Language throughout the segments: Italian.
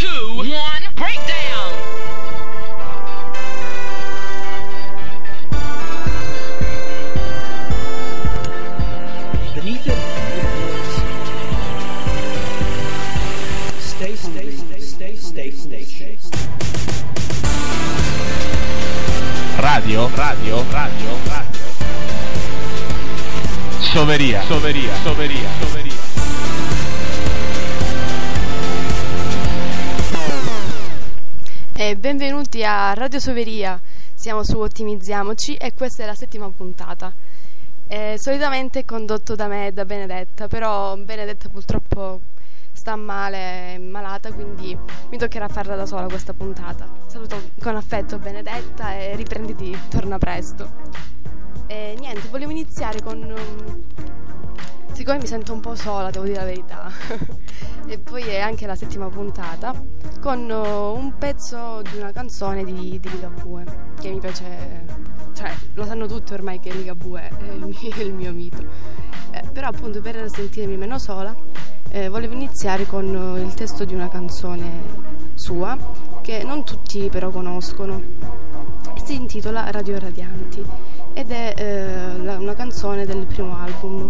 2, 1, breakdown! Beneath it, stay hungry. Radio. Soveria. E benvenuti a Radio Soveria, siamo su Ottimizziamoci e questa è la 7ª puntata. Solitamente è condotto da me e da Benedetta, però Benedetta purtroppo sta male, è malata, quindi mi toccherà farla da sola questa puntata. Saluto con affetto Benedetta e riprenditi, torna presto. E niente, volevo iniziare con... siccome mi sento un po' sola, devo dire la verità, e poi è anche la 7ª puntata, con un pezzo di una canzone di Ligabue, che mi piace, cioè lo sanno tutti ormai che Ligabue è il mio mito, però appunto per sentirmi meno sola volevo iniziare con il testo di una canzone sua, che non tutti però conoscono, si intitola Radio Radianti, ed è una canzone del primo album,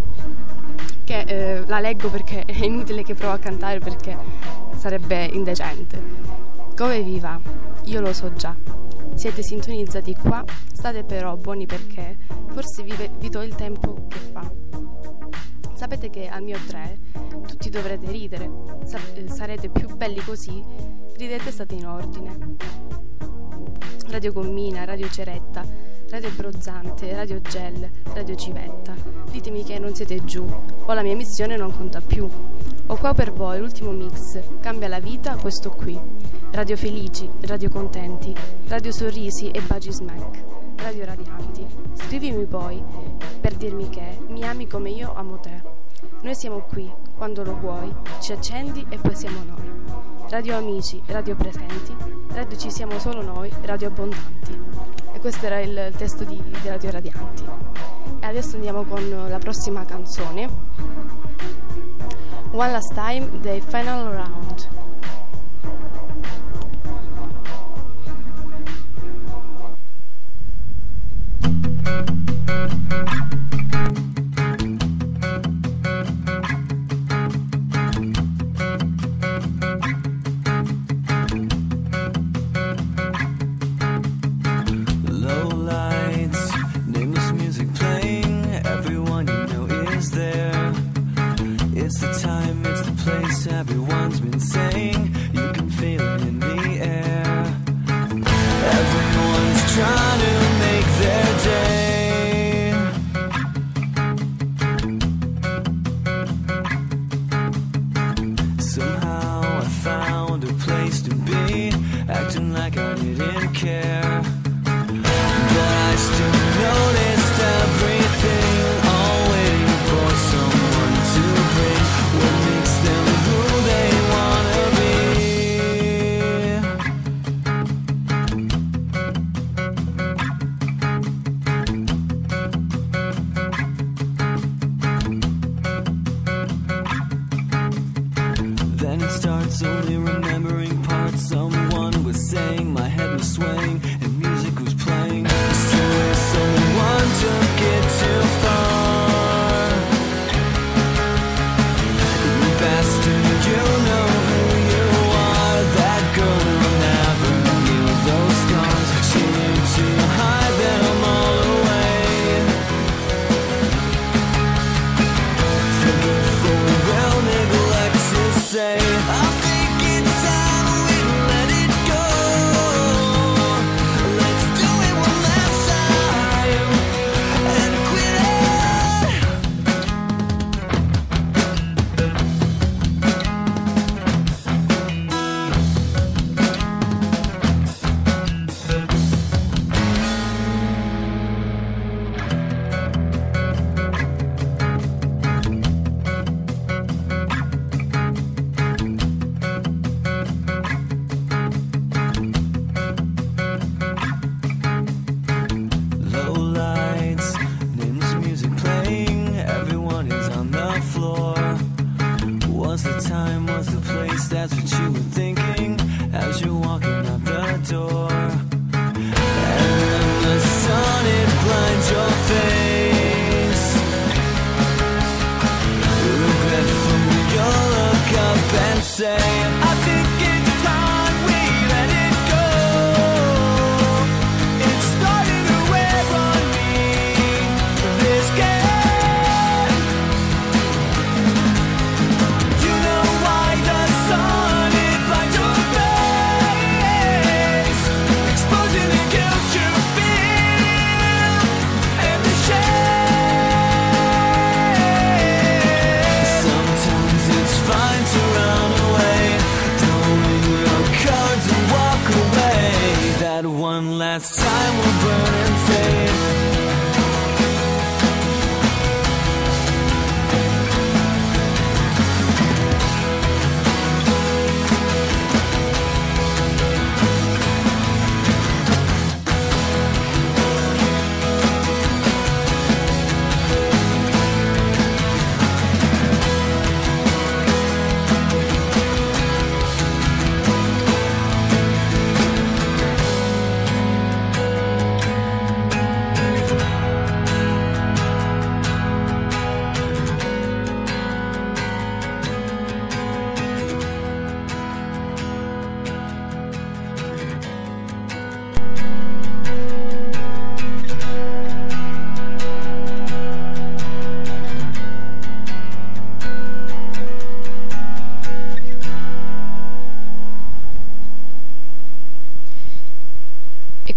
che la leggo perché è inutile che provo a cantare perché sarebbe indecente. Come vi va? Io lo so già. Siete sintonizzati qua, state però buoni perché forse vi do il tempo che fa. Sapete che al mio 3 tutti dovrete ridere, sarete più belli così, ridete, state in ordine. Radio Gommina, Radio Ceretta, Radio Brozzante, Radio Gel, Radio Civetta, ditemi che non siete giù, o la mia missione non conta più. Ho qua per voi l'ultimo mix, cambia la vita questo qui. Radio Felici, Radio Contenti, Radio Sorrisi e Baci Smack, Radio Radianti. Scrivimi poi per dirmi che mi ami come io amo te. Noi siamo qui, quando lo vuoi, ci accendi e poi siamo noi. Radio Amici, Radio Presenti, Radio Ci siamo solo noi, Radio Abbondanti. E questo era il testo di Radio Radianti. E adesso andiamo con la prossima canzone, One Last Time dei Final Round. Everyone's been saying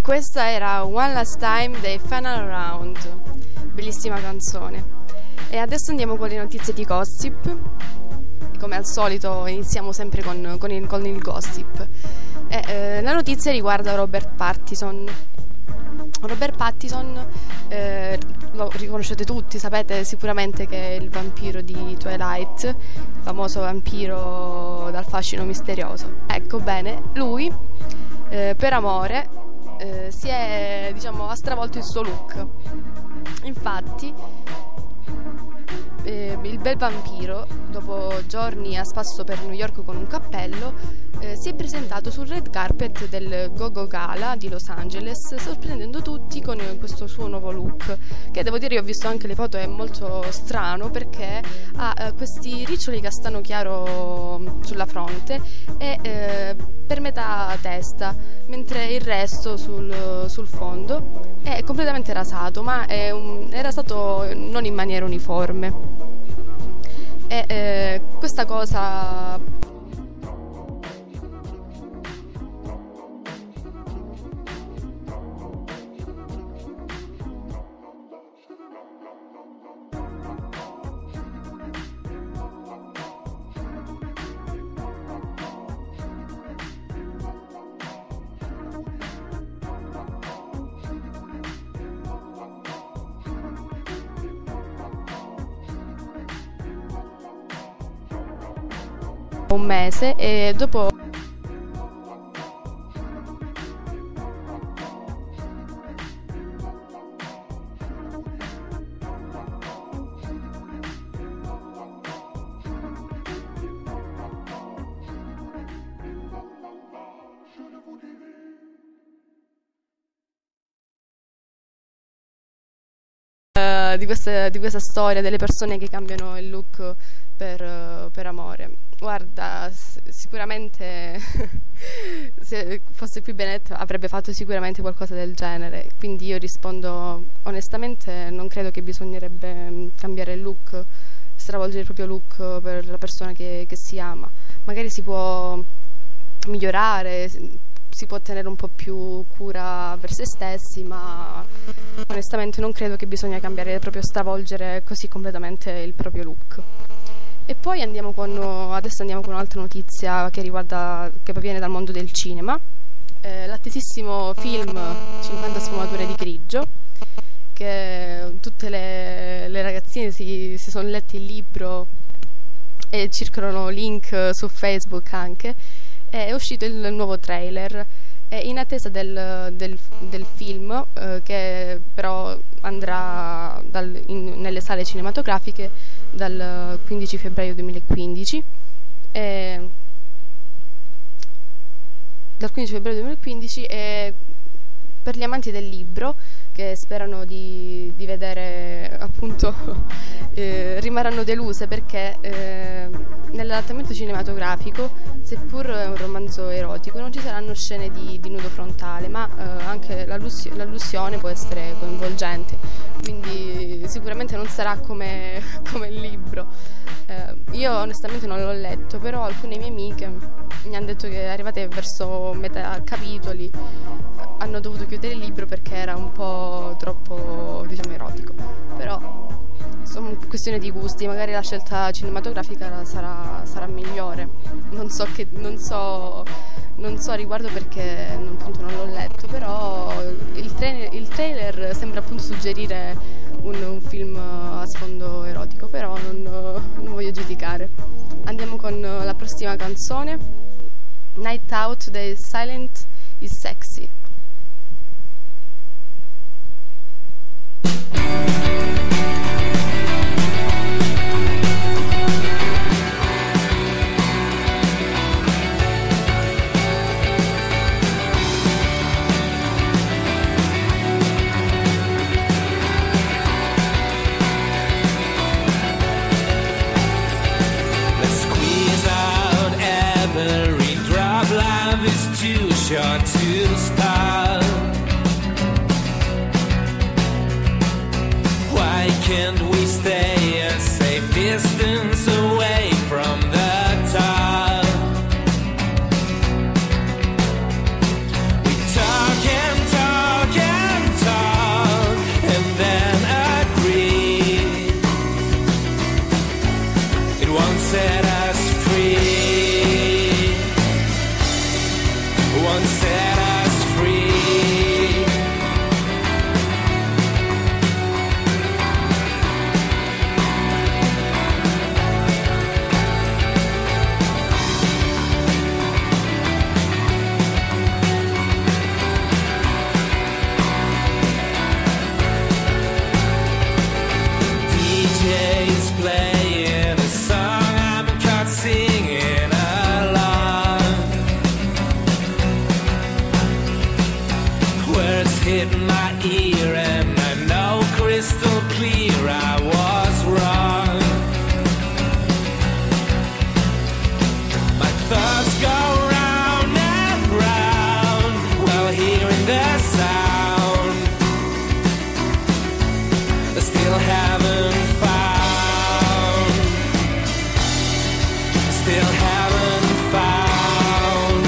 Questa era One Last Time dei Final Round, bellissima canzone. E adesso andiamo con le notizie di gossip. Come al solito iniziamo sempre con il gossip. La notizia riguarda Robert Pattinson. Robert Pattinson lo riconoscete tutti, sapete sicuramente che è il vampiro di Twilight, il famoso vampiro dal fascino misterioso. Ecco, bene, lui per amore ha stravolto il suo look. Infatti il bel vampiro, dopo giorni a spasso per New York con un cappello, si è presentato sul red carpet del Go-Go Gala di Los Angeles, sorprendendo tutti con questo suo nuovo look, che devo dire, io ho visto anche le foto, è molto strano perché ha questi riccioli castano chiaro sulla fronte e per metà testa, mentre il resto sul fondo è completamente rasato, ma è rasato non in maniera uniforme. E questa cosa un mese e dopo di questa storia delle persone che cambiano il look per amore. Guarda, sicuramente se fosse qui Bennett avrebbe fatto sicuramente qualcosa del genere, quindi io rispondo onestamente, non credo che bisognerebbe cambiare il look, stravolgere il proprio look per la persona che si ama. Magari si può migliorare, si può tenere un po' più cura per se stessi, ma onestamente non credo che bisogna cambiare, proprio stravolgere così completamente il proprio look. E poi adesso andiamo con un'altra notizia che proviene dal mondo del cinema, l'attesissimo film 50 sfumature di grigio, che tutte le ragazzine si sono lette il libro e circolano link su Facebook anche. È uscito il nuovo trailer, è in attesa del film che però andrà nelle sale cinematografiche dal 15 febbraio 2015. Dal 15 febbraio 2015 e per gli amanti del libro che sperano di vedere, appunto, rimarranno deluse perché nell'adattamento cinematografico, seppur è un romanzo erotico, non ci saranno scene di nudo frontale, ma anche l'allusione può essere coinvolgente, quindi sicuramente non sarà come il libro. Io onestamente non l'ho letto, però alcune mie amiche mi hanno detto che arrivate verso metà capitoli hanno dovuto chiudere il libro perché era un po' troppo, diciamo, erotico. Però sono questione di gusti, magari la scelta cinematografica sarà migliore. Non so a riguardo perché appunto non l'ho letto, però il trailer sembra appunto suggerire un film a sfondo erotico, però non voglio giudicare. Andiamo con la prossima canzone, Night Out dei Silent is Sexy. Short to stop. Why can't we stay a safe distance away from the top? We talk and talk won't set us free, won't set us free. DJ's playing a song, I'm caught singing along. Words hit my ear and I know crystal clear I was wrong. My thoughts go round and round while hearing the sound. I still haven't found, still haven't found.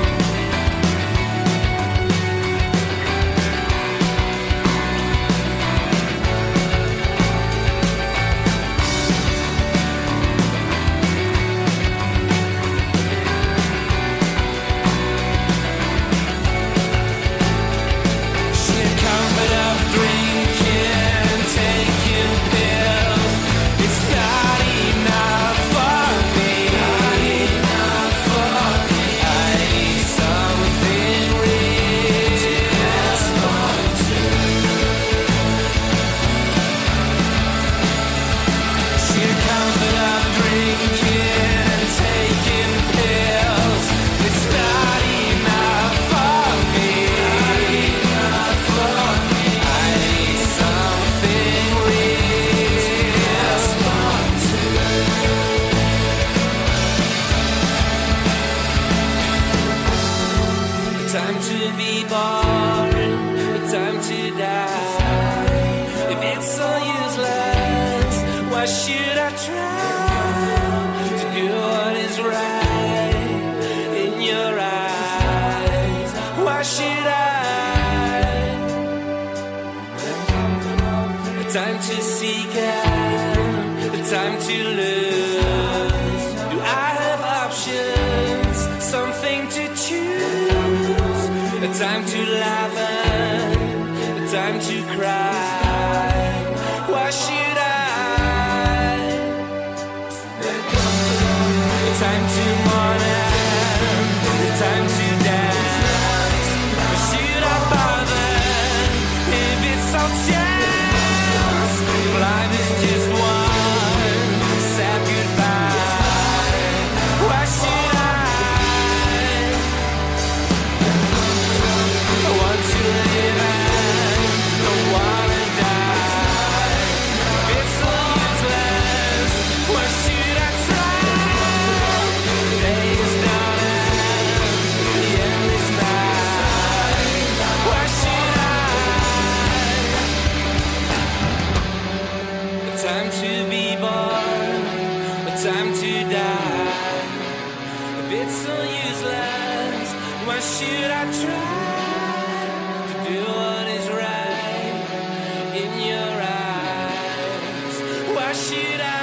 Sheer comfort of drinking, taking pills, it's not enough for me. Not enough for me. I need something real to respond to. Sheer comfort of drinking, taking pills, it's not enough for me. Not enough for me. I need something real to respond to. A time to be born, a time to die. If it's so useless, why should I try to do what is right in your eyes? Why should I? A time to seek out, a time to lose. Do I have options? Something to choose. A time to laugh and a time to cry. Why should I? A time to mourn and a time to dance. Why should I bother if it's all chance? Life is just one sad goodbye. Why should I want to live and don't wanna die? If it's so useless, why should I try? The day is done and the end is nigh. Why should I? A time to be born, a time to die. If it's so useless, why should I try to do what is right in your eyes? Why should I?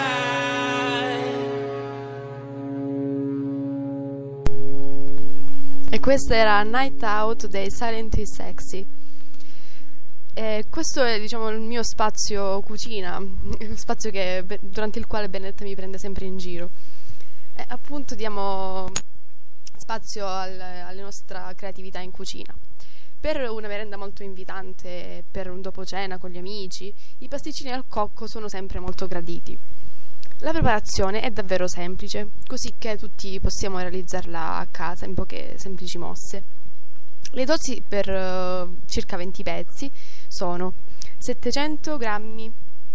E questa era Night Out dei Silently Sexy. E questo è, diciamo, il mio spazio cucina, spazio durante il quale Benedetta mi prende sempre in giro. E appunto diamo spazio alla nostra creatività in cucina. Per una merenda molto invitante, per un dopo cena con gli amici, i pasticcini al cocco sono sempre molto graditi. La preparazione è davvero semplice, così che tutti possiamo realizzarla a casa in poche semplici mosse. Le dosi per circa 20 pezzi sono 700 grammi,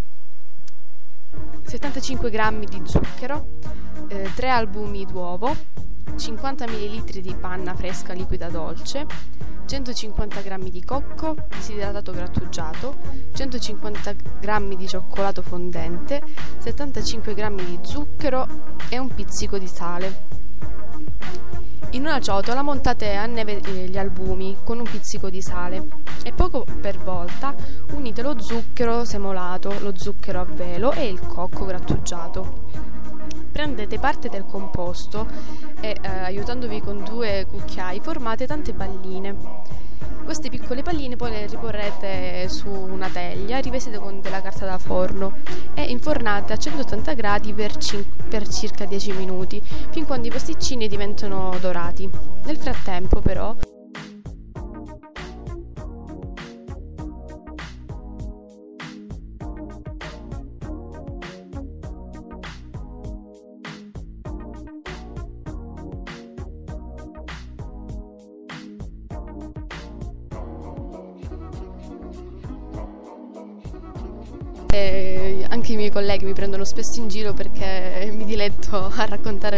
75 grammi di zucchero, 3 albumi d'uovo, 50 ml di panna fresca liquida dolce, 150 g di cocco disidratato grattugiato, 150 g di cioccolato fondente, 75 g di zucchero e un pizzico di sale. In una ciotola montate a neve gli albumi con un pizzico di sale e poco per volta unite lo zucchero semolato, lo zucchero a velo e il cocco grattugiato. prendete parte del composto e aiutandovi con 2 cucchiai formate tante palline. Queste piccole palline poi le riporrete su una teglia rivestita con della carta da forno e infornate a 180 gradi per circa 10 minuti, fin quando i pasticcini diventano dorati. Nel frattempo però anche i miei colleghi mi prendono spesso in giro perché mi diletto a raccontare.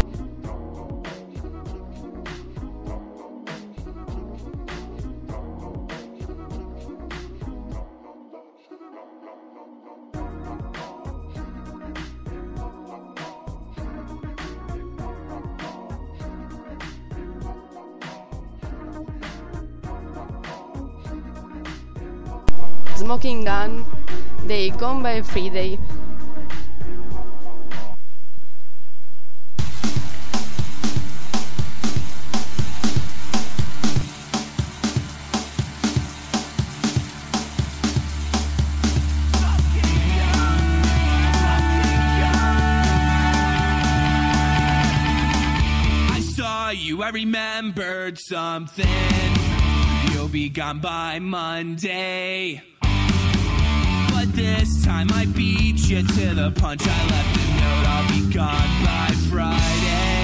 Smoking Gun dei Gone by Friday. I saw you, I remembered something. You'll be gone by Monday. But this time I beat you to the punch. I left a note, I'll be gone by Friday.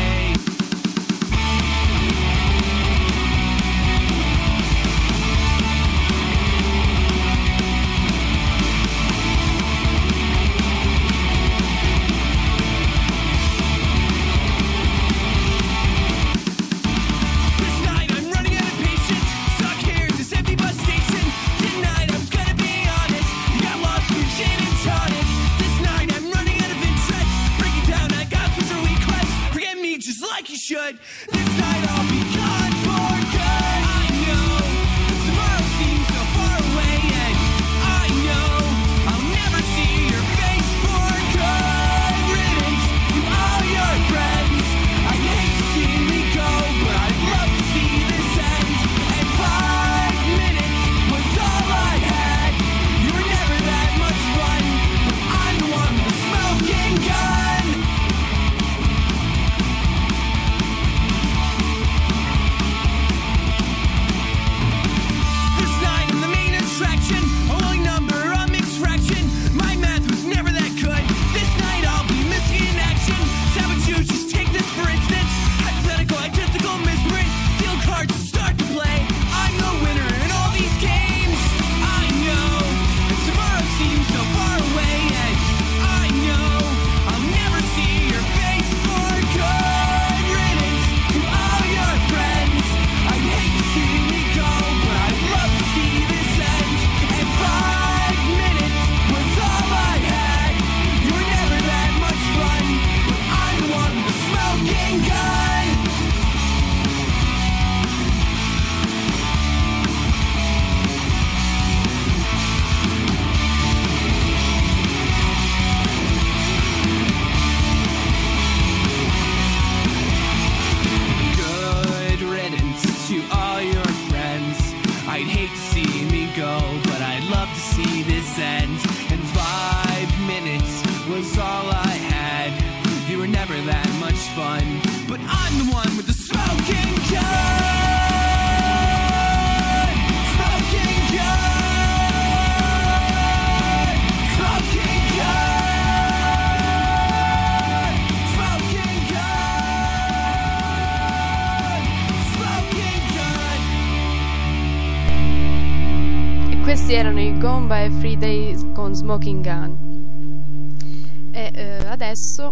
Should this night I'll be gone for good. I know tomorrow seems so far away, and I know I'll never see your face for good. Riddance to all your friends. I hate to see me go, but I'd love to see this end. And 5 minutes was all I had. You were never that much fun, but I'm the one with the smoking gun. Questi erano i Gone by Friday con Smoking Gun. E adesso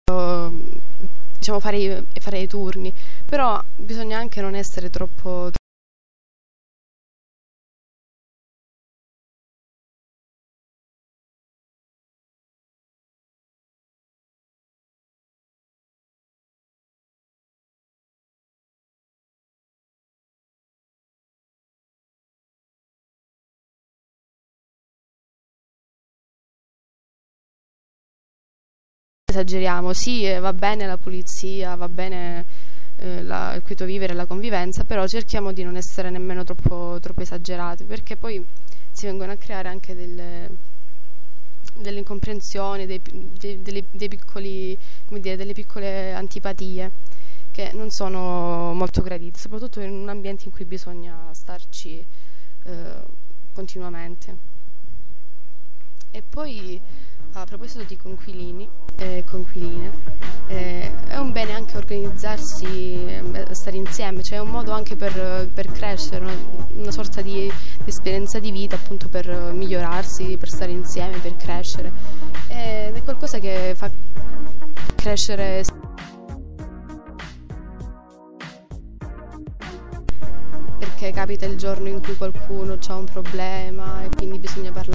diciamo fare i turni, però bisogna anche non essere troppo esageriamo. Sì, va bene la pulizia, va bene il quieto vivere e la convivenza, però cerchiamo di non essere nemmeno troppo esagerati, perché poi si vengono a creare anche delle incomprensioni, dei piccoli, come dire, delle piccole antipatie che non sono molto gradite, soprattutto in un ambiente in cui bisogna starci continuamente. E poi, a proposito di conquilini e conquiline, è un bene anche organizzarsi, stare insieme, cioè è un modo anche per crescere, una sorta di esperienza di vita, appunto, per migliorarsi, per stare insieme, per crescere, ed è qualcosa che fa crescere, perché capita il giorno in cui qualcuno ha un problema e quindi bisogna parlare.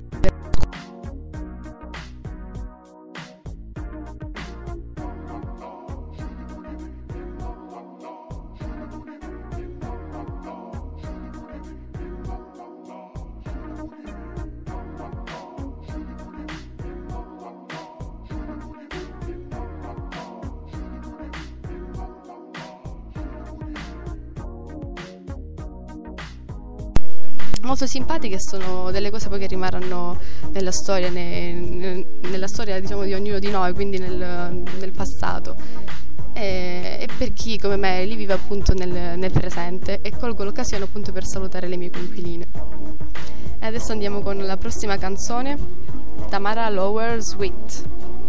Molto simpatiche, sono delle cose poi che rimarranno nella storia, nella storia, diciamo, di ognuno di noi, quindi nel passato, e per chi come me li vive appunto nel presente, e colgo l'occasione appunto per salutare le mie coinquiline. E adesso andiamo con la prossima canzone, Tamara Lower Sweet.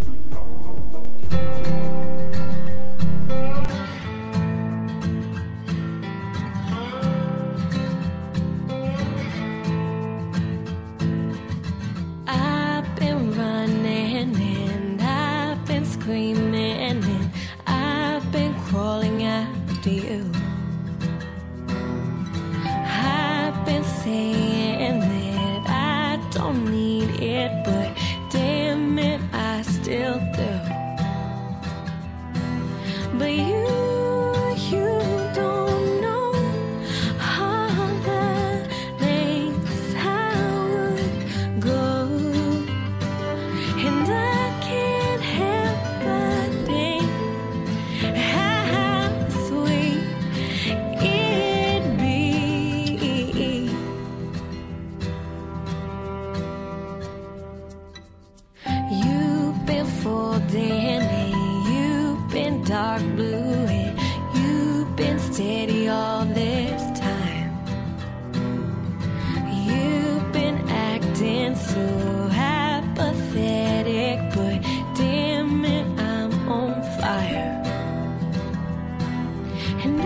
Screaming and I've been crawling after you. I've been saying that I don't need it, but damn it, I still do. But you don't know all the lengths I would go, and I can't help but think how sweet it'd be. You've been folding and you've been dark blue and you've been steady all this time. You've been acting so apathetic, but damn it, I'm on fire. And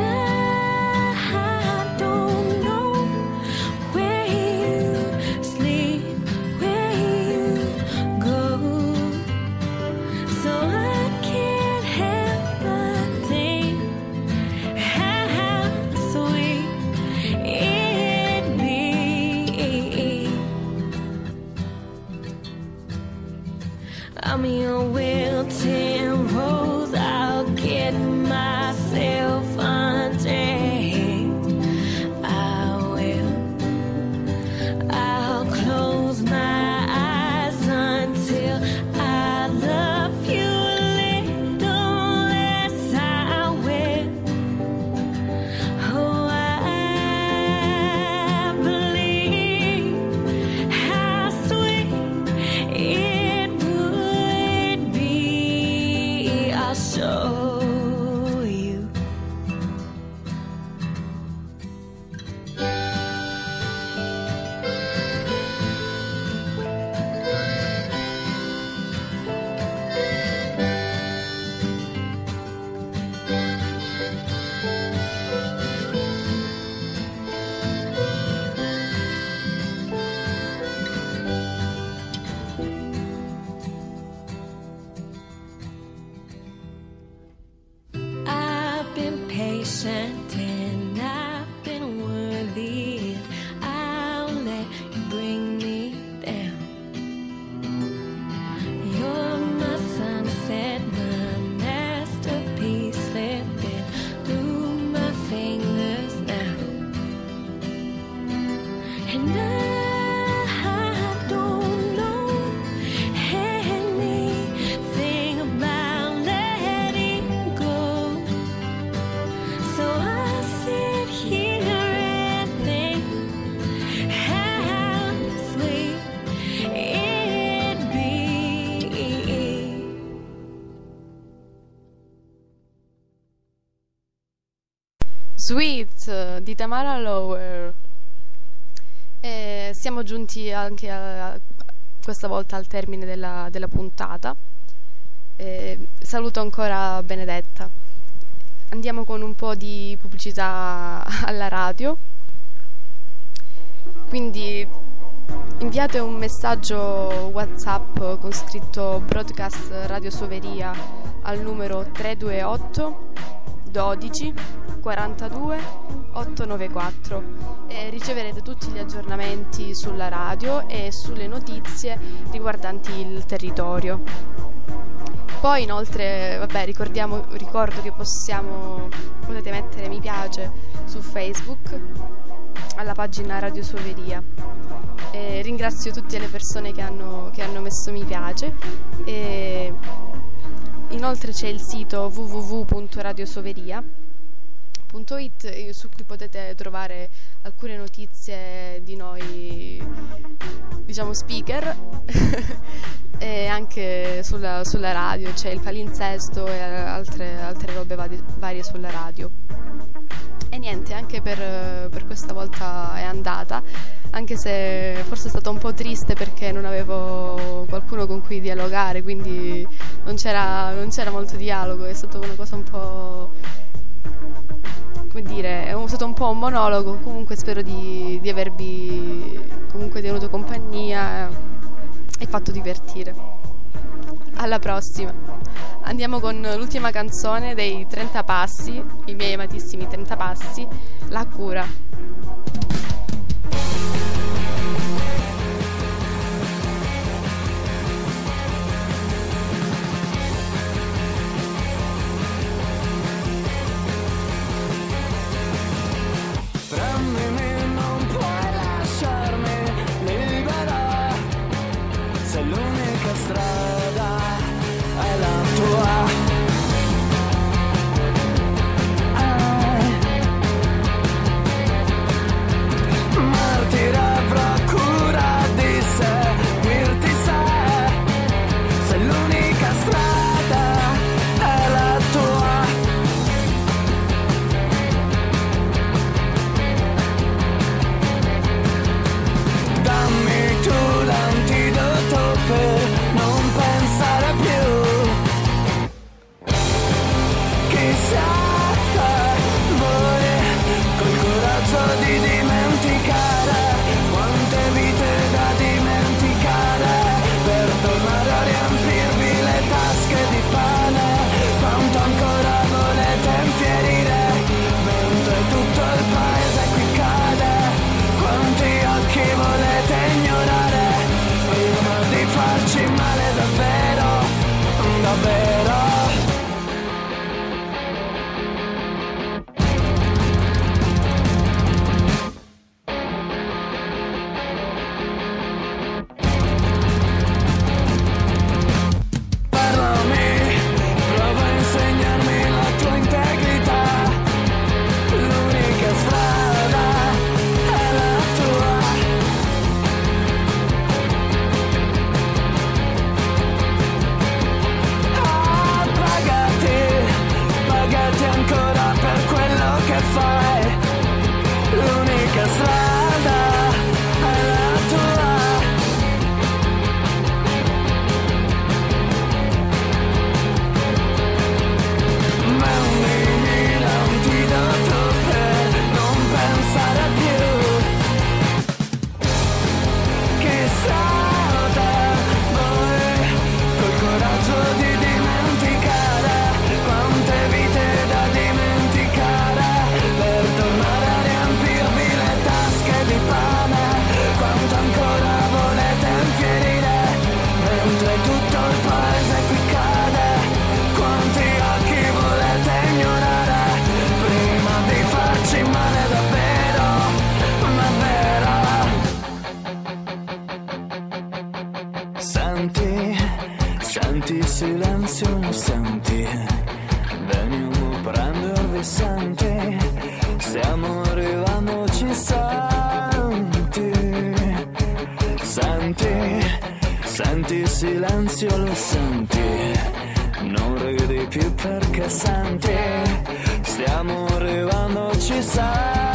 I don't know where you sleep, where you go, so I can't help but think how sweet Sweet di Tamara Lower. E siamo giunti anche questa volta al termine della puntata. Saluto ancora Benedetta. Andiamo con un po' di pubblicità alla radio. Quindi inviate un messaggio WhatsApp con scritto Broadcast Radio Soveria al numero 328 12 42 894 e riceverete tutti gli aggiornamenti sulla radio e sulle notizie riguardanti il territorio. Poi inoltre, ricordo che potete mettere mi piace su Facebook alla pagina Radio Soveria. Ringrazio tutte le persone che hanno messo mi piace. Inoltre c'è il sito www.radiosoveria.it su cui potete trovare alcune notizie di noi, diciamo speaker, e anche sulla radio c'è il palinsesto e altre robe varie sulla radio. E niente, anche per questa volta è andata, anche se forse è stata un po' triste perché non avevo qualcuno con cui dialogare, quindi non c'era molto dialogo, è stata una cosa un po', come dire, è stato un po' un monologo. Comunque spero di avervi comunque tenuto compagnia e fatto divertire. Alla prossima. Andiamo con l'ultima canzone dei 30 Passi, i miei amatissimi 30 Passi, La Cura. Prendimi, non puoi lasciarmi libera, se l'unica strada è la tua. Martire avrà cura di seguirti se l'unica strada è la tua. Dammi tu l'antidoto per non pensare più. Chi siete voi col coraggio di dimenticare quante vite da dimenticare per tornare a riempirvi le tasche di pane? Quanto ancora volete infierire mentre tutto il paese qui cade? Quanti occhi volete ignorare prima di farci male davvero, davvero? Parlami, prova a insegnarmi la tua integrità. L'unica strada è la tua. Pagati ancora per quello che fai. L'unica strada è la tua. Mandimi l'antidoto per non pensare più. Chi siete voi col coraggio di dimenticare quante vite da dimenticare per tornare a riempirvi le tasche di pane? Quanto ancora volete infierire mentre tutto il paese qui cade? Quanti occhi volete ignorare prima di farci male davvero, davvero? Senti il silenzio, lo senti? Veniamo a prendervi, senti? Stiamo arrivando, ci senti? Senti il silenzio, lo senti? Non ridi più perché senti stiamo arrivando, ci sai.